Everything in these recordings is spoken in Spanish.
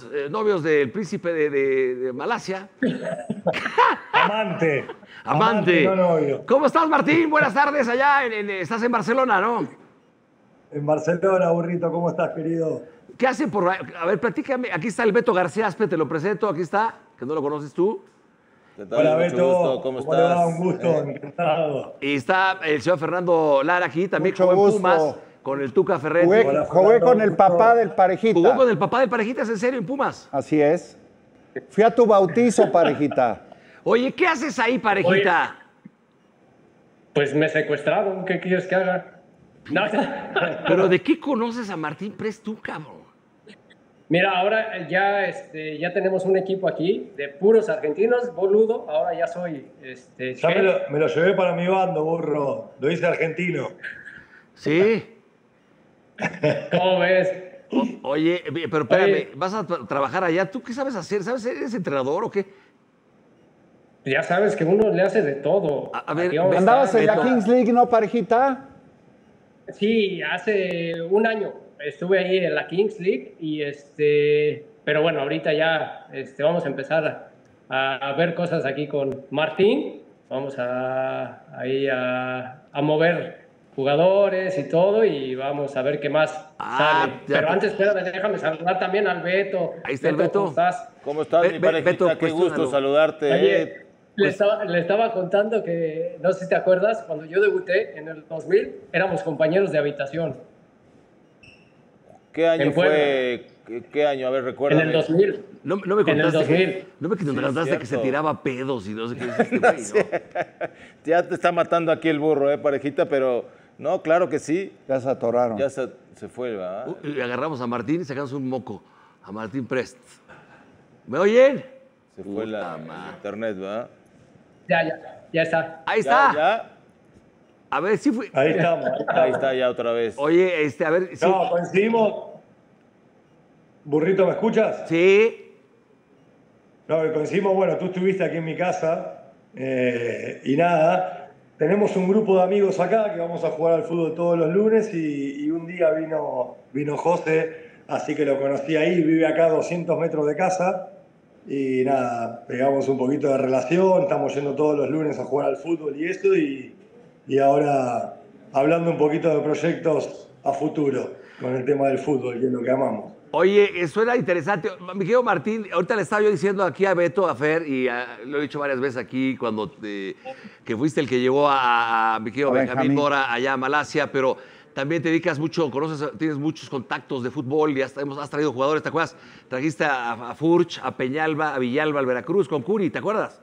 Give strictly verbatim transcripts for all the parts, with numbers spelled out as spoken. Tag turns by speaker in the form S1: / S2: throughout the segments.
S1: los eh, novios del príncipe de, de, de Malasia.
S2: Amante.
S1: Amante. Amante
S2: no novio.
S1: ¿Cómo estás, Martín? Buenas tardes allá. En, en, estás en Barcelona, ¿no?
S2: En Barcelona, burrito. ¿Cómo estás, querido?
S1: ¿Qué hace por...? A ver, platícame. Aquí está el Beto García Aspe, te lo presento. Aquí está, que no lo conoces tú.
S2: Hola, Beto.
S3: Gusto. ¿Cómo,
S2: ¿Cómo
S3: estás?
S2: le va? Un gusto,
S3: ¿Eh?
S1: encantado. Y está el señor Fernando Lara aquí, también
S4: Mucho
S1: jugó en
S4: gusto.
S1: Pumas, con el Tuca Ferretti.
S4: Jugué,
S2: Hola,
S4: jugué
S2: Fernando,
S4: con el
S2: gusto.
S4: papá del Parejita.
S1: Jugó con el papá del Parejitas, en serio, en Pumas.
S4: Así es. Fui a tu bautizo, Parejita.
S1: Oye, ¿qué haces ahí, Parejita?
S5: Oye, pues me secuestraron, ¿qué quieres que haga? No.
S1: ¿Pero de qué conoces a Martín Prest tú, cabrón?
S5: Mira, ahora ya, este, ya tenemos un equipo aquí de puros argentinos, boludo. Ahora ya soy... Este,
S2: Ya me lo, me lo llevé para mi bando, burro. Lo hice argentino.
S1: Sí.
S5: ¿Cómo ves?
S1: O, oye, pero espérame,
S5: Oye.
S1: ¿vas a tra trabajar allá? ¿Tú qué sabes hacer? ¿Sabes ser eres entrenador o qué?
S5: Ya sabes que uno le hace de todo.
S1: A, a ver,
S5: Aquí vamos a
S4: ¿Andabas
S5: estar,
S4: en la
S1: Beto.
S4: Kings League, no, Parejita?
S5: Sí, hace un año estuve ahí en la Kings League y este, pero bueno, ahorita ya este, vamos a empezar a, a ver cosas aquí con Martín. Vamos a ahí a, a mover jugadores y todo y vamos a ver qué más
S1: Ah,
S5: sale.
S1: ya.
S5: Pero antes, espérame, déjame saludar también al Beto.
S1: Ahí está el Beto.
S5: ¿Cómo estás?
S3: ¿Cómo estás,
S1: Be-
S3: mi
S1: Be-
S3: parejita?
S1: Beto,
S3: Qué
S1: cuestiónalo.
S3: gusto saludarte.
S5: Oye,
S3: eh.
S5: le, estaba, le estaba contando que, no sé si te acuerdas, cuando yo debuté en el dos mil, éramos compañeros de habitación.
S3: ¿Qué año
S5: en
S3: fue? ¿Qué, qué año? A ver,
S5: En
S3: recuérdame.
S5: el dos mil.
S1: No, no me
S5: En el
S1: contaste,
S5: dos mil.
S1: que, no me contaste
S3: Sí,
S1: que se
S3: cierto.
S1: tiraba pedos y no sé qué dice este güey, ¿no?
S3: Ya te está matando aquí el burro, ¿eh, parejita? Pero no, claro que sí.
S4: Ya se atoraron.
S3: Ya se, se fue, ¿verdad?
S1: Uh, y agarramos a Martín y sacamos un moco. A Martín Prest. ¿Me oyen?
S3: Se fue la,
S1: Puta madre.
S3: el internet, ¿verdad?
S5: Ya, ya, ya está.
S1: Ahí está.
S3: Ya, ya.
S1: A ver, sí fui.
S2: Ahí estamos. Ahí estamos.
S3: Ahí está ya otra vez.
S1: Oye, este, a ver, sí.
S2: No, coincidimos. Burrito, ¿me escuchas?
S1: Sí.
S2: No, que coincidimos, bueno, tú estuviste aquí en mi casa eh, y nada, tenemos un grupo de amigos acá que vamos a jugar al fútbol todos los lunes y, y un día vino, vino José, así que lo conocí ahí, vive acá a doscientos metros de casa y nada, pegamos un poquito de relación, estamos yendo todos los lunes a jugar al fútbol y eso y, y ahora hablando un poquito de proyectos a futuro con el tema del fútbol, que es lo que amamos.
S1: Oye, eh, suena interesante. Mi querido Martín, ahorita le estaba yo diciendo aquí a Beto, a Fer, y a- lo he dicho varias veces aquí, cuando te- que fuiste el que llevó a, a mi querido
S4: A
S1: Benjamín
S4: Benjamín.
S1: Mora allá a Malasia, pero también te dedicas mucho, conoces, tienes muchos contactos de fútbol y has, hemos- has traído jugadores, ¿te acuerdas? Trajiste a, a Furch, a Peñalba, a Villalba, al Veracruz, con Curi, ¿te acuerdas?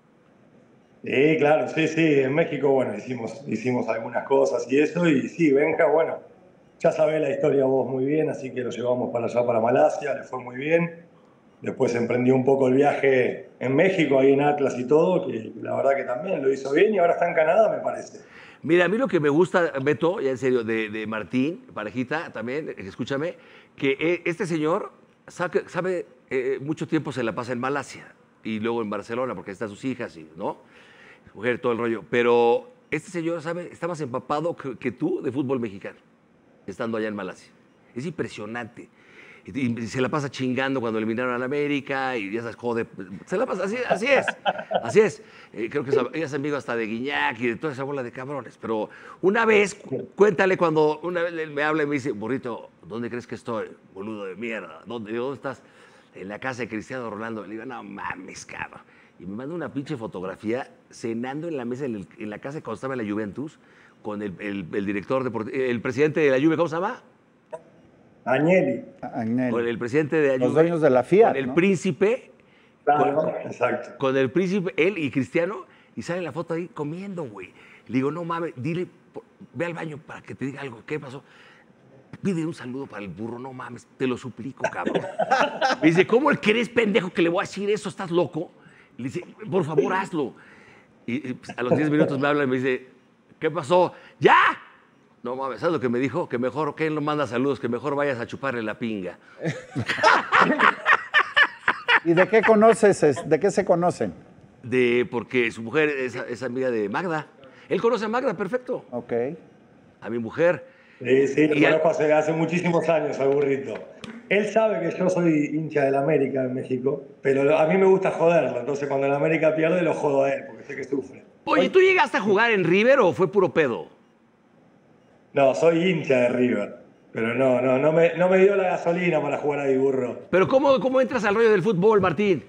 S2: Sí, claro, sí, sí. En México, bueno, hicimos, hicimos algunas cosas y eso. Y sí, Benja, bueno, ya sabés la historia vos muy bien, así que lo llevamos para allá, para Malasia, le fue muy bien. Después emprendió un poco el viaje en México, ahí en Atlas y todo, que la verdad que también lo hizo bien y ahora está en Canadá, me parece.
S1: Mira, a mí lo que me gusta, Beto, ya en serio, de, de Martín, parejita, también, eh, escúchame, que eh, este señor sabe, sabe eh, mucho tiempo se la pasa en Malasia y luego en Barcelona, porque ahí están sus hijas, y, ¿no? Mujer, todo el rollo. Pero este señor, ¿sabe? Está más empapado que, que tú de fútbol mexicano, estando allá en Malasia. Es impresionante. Y, y se la pasa chingando cuando eliminaron a la América y ya sabes, jode. Se la pasa, así, así es. Así es. Eh, creo que es, ella es amigo hasta de Guiñac y de toda esa bola de cabrones. Pero una vez, cu- cuéntale cuando una vez él me habla y me dice, burrito, ¿dónde crees que estoy? Boludo de mierda. ¿Dónde, ¿dónde estás? En la casa de Cristiano Ronaldo. Le digo, no mames, cabrón. Y me manda una pinche fotografía cenando en la mesa en, el- en la casa cuando estaba en la Juventus con el, el- el director deportivo, el presidente de la Juve, ¿cómo se llama?
S2: Agnelli.
S4: Agnelli.
S1: Con el presidente de la
S4: Los
S1: Juve,
S4: dueños de la Fiat,
S1: con el
S4: ¿no?
S1: príncipe,
S2: Claro, exacto.
S1: con el príncipe, él y Cristiano, y sale la foto ahí comiendo, güey. Le digo, no mames, dile, po- ve al baño para que te diga algo. ¿Qué pasó? Pide un saludo para el burro, no mames, te lo suplico, cabrón. Me dice, ¿cómo el que eres pendejo que le voy a decir eso? ¿Estás loco? Le dice, por favor, hazlo. Y, y, pues, a los diez minutos me habla y me dice, ¿qué pasó? ¡Ya! No mames, ¿sabes lo que me dijo? Que mejor, que él no manda saludos, que mejor vayas a chuparle la pinga.
S4: ¿Y de qué conoces? es- ¿De qué se conocen?
S1: De, porque su mujer es, es amiga de Magda. Él conoce a Magda, perfecto.
S4: Ok.
S1: A mi mujer.
S2: Sí, sí, lo
S1: Y al-
S2: conozco hace, hace muchísimos años al burrito. él sabe que yo soy hincha del América en México, pero a mí me gusta joderlo. Entonces, cuando el América pierde, lo jodo a él, porque sé que sufre.
S1: Oye, ¿tú llegaste a jugar en River o fue puro pedo?
S2: No, soy hincha de River. Pero no, no, no me, no me dio la gasolina para jugar ahí, burro.
S1: Pero ¿cómo, cómo entras al rollo del fútbol, Martín?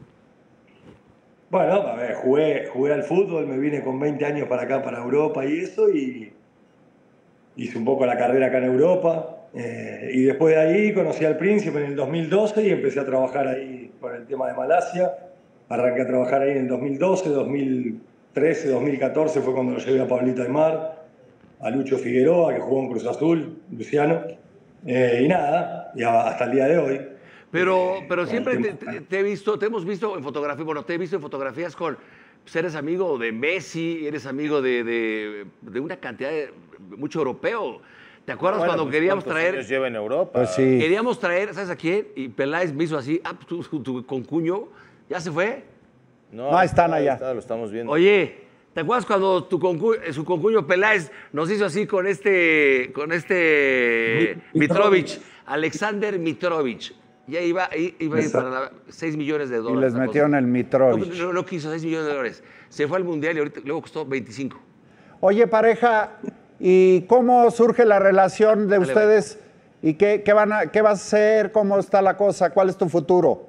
S2: Bueno, a ver, jugué, jugué al fútbol, me vine con veinte años para acá, para Europa y eso, y hice un poco la carrera acá en Europa. Eh, y después de ahí conocí al Príncipe en el dos mil doce y empecé a trabajar ahí con el tema de Malasia. Arranqué a trabajar ahí en el dos mil doce, dos mil trece, dos mil catorce fue cuando lo llevé a Pablito Aymar, a Lucho Figueroa, que jugó en Cruz Azul, Luciano. Eh, y nada, y hasta el día de hoy.
S1: Pero,
S2: eh,
S1: pero
S2: con
S1: siempre
S2: el
S1: te,
S2: tema-
S1: te- te he visto, te hemos visto en fotografías, bueno, te he visto en fotografías con, pues eres amigo de Messi, eres amigo de, de, de una cantidad de, mucho europeo. ¿Te acuerdas
S3: Bueno,
S1: cuando
S3: pues,
S1: queríamos
S3: ¿cuántos
S1: traer,
S3: años lleva en Europa?
S4: Pues sí.
S1: queríamos traer, ¿sabes a quién? Y Peláez me hizo así, ah, tu, tu, tu concuño, ¿ya se fue?
S3: No,
S4: No, están
S3: ahí
S4: allá.
S3: está, lo estamos viendo.
S1: Oye, ¿te acuerdas cuando tu concu- su concuño Peláez nos hizo así con este, con este Mitrovic, Alexander Mitrovic? Ya iba, i- iba a ir para la- seis millones de
S4: Y
S1: dólares.
S4: les
S1: la
S4: metieron
S1: cosa.
S4: el Mitrovic.
S1: No, no, no quiso, seis millones de dólares. Se fue al Mundial y ahorita, luego costó veinticinco.
S4: Oye, pareja, ¿y cómo surge la relación de
S1: Dale,
S4: ustedes? ¿Y qué, qué, van a, qué vas a hacer? ¿Cómo está la cosa? ¿Cuál es tu futuro?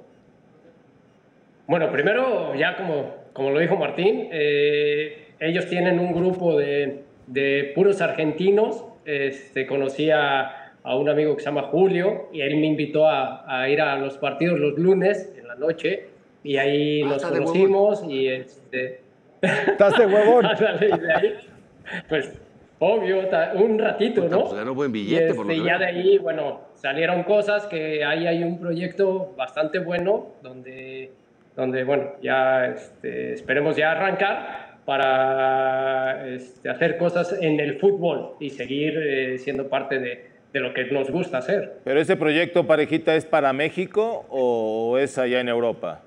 S5: Bueno, primero, ya como, como lo dijo Martín, eh, ellos tienen un grupo de, de puros argentinos. Este, conocí a, a un amigo que se llama Julio y él me invitó a, a ir a los partidos los lunes en la noche y ahí
S1: Ah,
S5: nos
S1: está de huevón.
S5: conocimos y este,
S4: ¿Estás de huevón?
S5: ándale, y de ahí, pues obvio, ta- un ratito,
S1: Puta,
S5: ¿no?
S1: pues ganó buen billete,
S5: y,
S1: por lo
S5: este,
S1: que
S5: ya
S1: veo.
S5: de ahí, bueno, salieron cosas que ahí hay un proyecto bastante bueno donde, donde bueno, ya este, esperemos ya arrancar para este, hacer cosas en el fútbol y seguir eh, siendo parte de, de lo que nos gusta hacer.
S3: ¿Pero ese proyecto, parejita, es para México o es allá en Europa?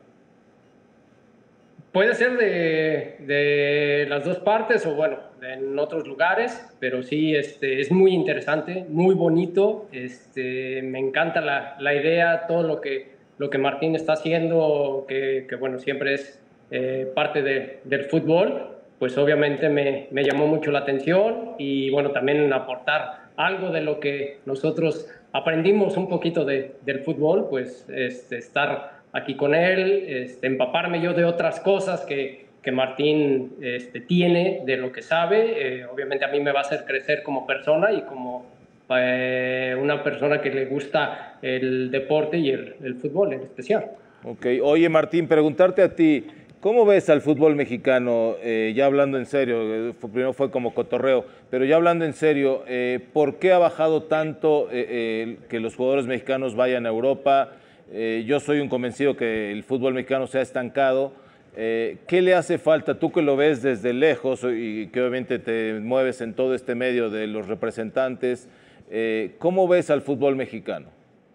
S5: Puede ser de, de las dos partes o bueno, en otros lugares, pero sí este, es muy interesante, muy bonito. Este, me encanta la, la idea, todo lo que, lo que Martín está haciendo, que, que bueno, siempre es eh, parte de, del fútbol, pues obviamente me, me llamó mucho la atención y bueno, también aportar algo de lo que nosotros aprendimos un poquito de, del fútbol, pues este, estar aquí con él, este, empaparme yo de otras cosas que, que Martín este, tiene, de lo que sabe. Eh, obviamente a mí me va a hacer crecer como persona y como eh, una persona que le gusta el deporte y el, el fútbol en especial.
S3: Ok, oye Martín, preguntarte a ti, ¿cómo ves al fútbol mexicano? Eh, ya hablando en serio, eh, fue- primero fue como cotorreo, pero ya hablando en serio, eh, ¿por qué ha bajado tanto eh, eh, que los jugadores mexicanos vayan a Europa? Eh, yo soy un convencido que el fútbol mexicano se ha estancado. Eh, ¿Qué le hace falta? Tú que lo ves desde lejos y que obviamente te mueves en todo este medio de los representantes, eh, ¿cómo ves al fútbol mexicano?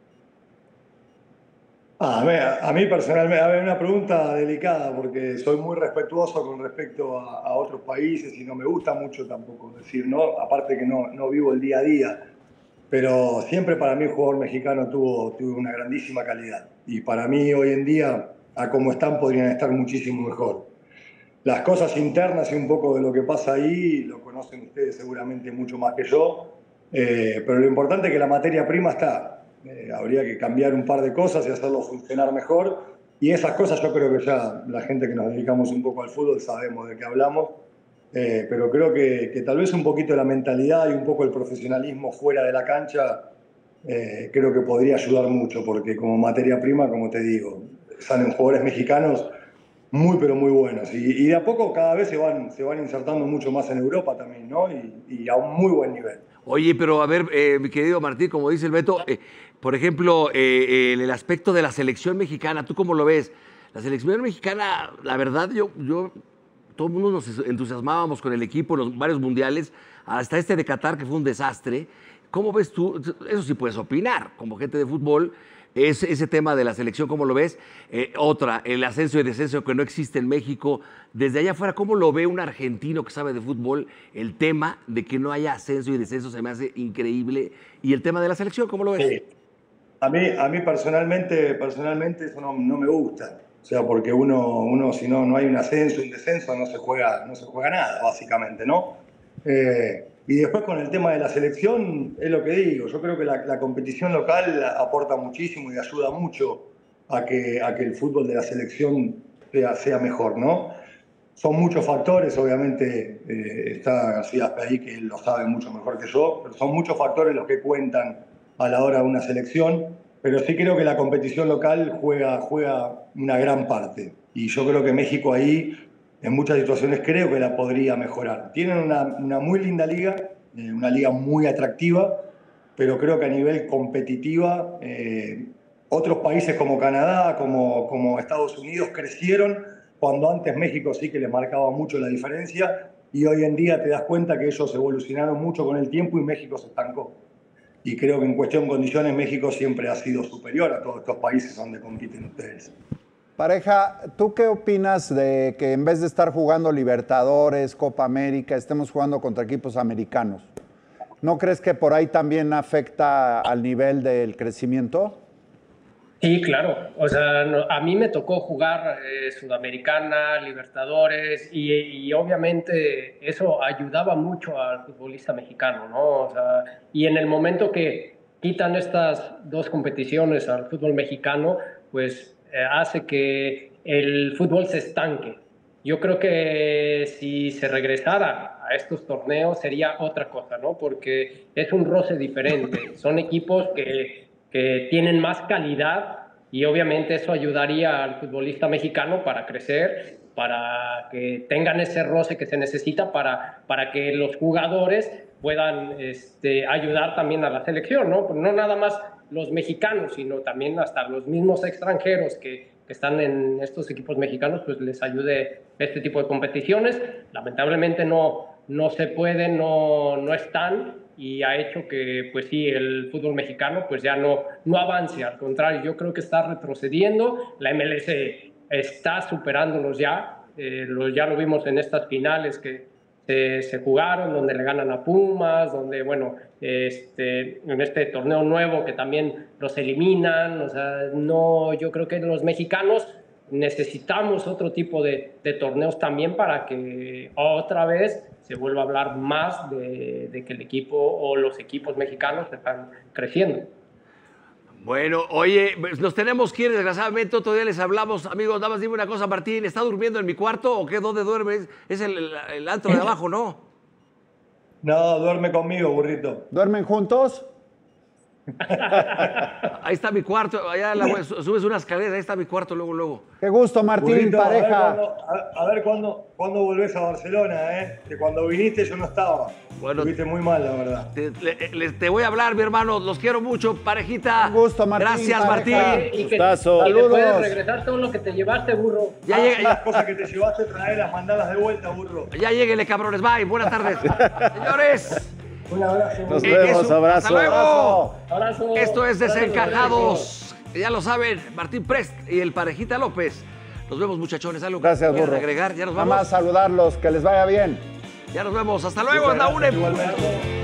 S2: Ah, a, ver, a mí personalmente, a ver, una pregunta delicada porque soy muy respetuoso con respecto a, a otros países y no me gusta mucho tampoco decir, ¿no? Aparte que no, no vivo el día a día, pero siempre para mí el jugador mexicano tuvo, tuvo una grandísima calidad y para mí hoy en día, a como están, podrían estar muchísimo mejor. Las cosas internas y un poco de lo que pasa ahí lo conocen ustedes seguramente mucho más que yo, eh, pero lo importante es que la materia prima está. Eh, habría que cambiar un par de cosas y hacerlo funcionar mejor. Y esas cosas yo creo que ya la gente que nos dedicamos un poco al fútbol sabemos de qué hablamos. Eh, pero creo que, que tal vez un poquito la mentalidad y un poco el profesionalismo fuera de la cancha eh, creo que podría ayudar mucho. Porque como materia prima, como te digo, salen jugadores mexicanos muy pero muy buenos. Y, y de a poco cada vez se van, se van insertando mucho más en Europa también, ¿no? Y, y a un muy buen nivel.
S1: Oye, pero a ver, eh, mi querido Martín, como dice el Beto, eh, por ejemplo, eh, en el aspecto de la selección mexicana, ¿tú cómo lo ves? La selección mexicana, la verdad, yo, yo todo el mundo nos entusiasmábamos con el equipo en los varios mundiales, hasta este de Qatar, que fue un desastre. ¿Cómo ves tú? Eso sí puedes opinar, como gente de fútbol, es, ese tema de la selección, ¿cómo lo ves? Eh, otra, el ascenso y descenso que no existe en México. Desde allá afuera, ¿cómo lo ve un argentino que sabe de fútbol? El tema de que no haya ascenso y descenso se me hace increíble. Y el tema de la selección, ¿cómo lo ves?
S2: Sí. A mí, a mí personalmente, personalmente eso no, no me gusta. O sea, porque uno, uno si no, no hay un ascenso, un descenso, no se juega, no se juega nada, básicamente, ¿no? Eh, y después con el tema de la selección, es lo que digo. Yo creo que la, la competición local aporta muchísimo y ayuda mucho a que, a que el fútbol de la selección sea, sea mejor, ¿no? Son muchos factores, obviamente eh, está García ahí que él lo sabe mucho mejor que yo, pero son muchos factores los que cuentan a la hora de una selección, pero sí creo que la competición local juega, juega una gran parte. Y yo creo que México ahí, en muchas situaciones, creo que la podría mejorar. Tienen una, una muy linda liga, eh, una liga muy atractiva, pero creo que a nivel competitiva, eh, otros países como Canadá, como, como Estados Unidos crecieron cuando antes México sí que les marcaba mucho la diferencia y hoy en día te das cuenta que ellos evolucionaron mucho con el tiempo y México se estancó. Y creo que en cuestión de condiciones México siempre ha sido superior a todos estos países donde compiten ustedes.
S4: Pareja, ¿tú qué opinas de que en vez de estar jugando Libertadores, Copa América, estemos jugando contra equipos americanos? ¿No crees que por ahí también afecta al nivel del crecimiento?
S5: Sí, claro. O sea, no, a mí me tocó jugar eh, Sudamericana, Libertadores y, y obviamente eso ayudaba mucho al futbolista mexicano, ¿no? O sea, y en el momento que quitan estas dos competiciones al fútbol mexicano, pues eh, hace que el fútbol se estanque. Yo creo que si se regresara a estos torneos sería otra cosa, ¿no? Porque es un roce diferente. Son equipos que que tienen más calidad y obviamente eso ayudaría al futbolista mexicano para crecer, para que tengan ese roce que se necesita para, para que los jugadores puedan este, ayudar también a la selección, ¿no? No nada más los mexicanos, sino también hasta los mismos extranjeros que, que están en estos equipos mexicanos, pues les ayude este tipo de competiciones. Lamentablemente no, no se puede, no, no están, y ha hecho que, pues sí, el fútbol mexicano pues ya no, no avance, al contrario, yo creo que está retrocediendo, la M L S está superándolos ya, eh, lo, ya lo vimos en estas finales que se, se jugaron, donde le ganan a Pumas, donde, bueno, este, en este torneo nuevo que también los eliminan, o sea, no, yo creo que los mexicanos necesitamos otro tipo de, de torneos también para que otra vez se vuelva a hablar más de, de que el equipo o los equipos mexicanos están creciendo.
S1: Bueno, oye, pues nos tenemos que ir, desgraciadamente, otro día les hablamos. Amigos, nada más dime una cosa, Martín, ¿está durmiendo en mi cuarto o qué? ¿Dónde duerme? Es el, el, el antro de abajo, ¿no?
S2: No, duerme conmigo, burrito.
S4: ¿Duermen juntos?
S1: Ahí está mi cuarto, allá la, subes una escalera, ahí está mi cuarto, luego, luego.
S4: Qué gusto, Martín,
S2: Burrito,
S4: pareja.
S2: A ver, cuándo, a, a ver cuándo, cuándo volvés a Barcelona, ¿eh? Que cuando viniste yo no estaba.
S1: Bueno,
S2: estuviste muy mal, la verdad.
S1: Te, le, te voy a hablar, mi hermano, los quiero mucho, parejita.
S4: Un gusto, Martín.
S1: Gracias,
S4: pareja.
S1: Martín.
S5: Y que,
S3: Gustazo.
S5: y que puedes
S4: Saludos.
S5: regresar todo lo que te llevaste, burro.
S1: Ya
S2: Ah,
S1: llegué,
S2: las
S1: ya,
S2: cosas que te llevaste, traerlas, mandalas de vuelta, burro.
S1: ya lleguenle, cabrones, bye, buenas tardes. Señores.
S2: Un abrazo.
S3: Nos
S1: Eh,
S3: vemos,
S1: eso,
S3: abrazo.
S1: hasta luego.
S5: Abrazo.
S1: Esto es
S5: Abrazo,
S1: Desencajados. Ya lo saben, Martín Prest y el Parejita López. Nos vemos, muchachones. ¿Algo
S4: Gracias,
S1: que quieran
S4: burro.
S1: agregar? Ya nos
S4: Nada
S1: vamos.
S4: más saludarlos, que les vaya bien.
S1: Ya nos vemos. Hasta luego, anda
S2: Muchas gracias,
S1: UNEM.
S2: igualmente.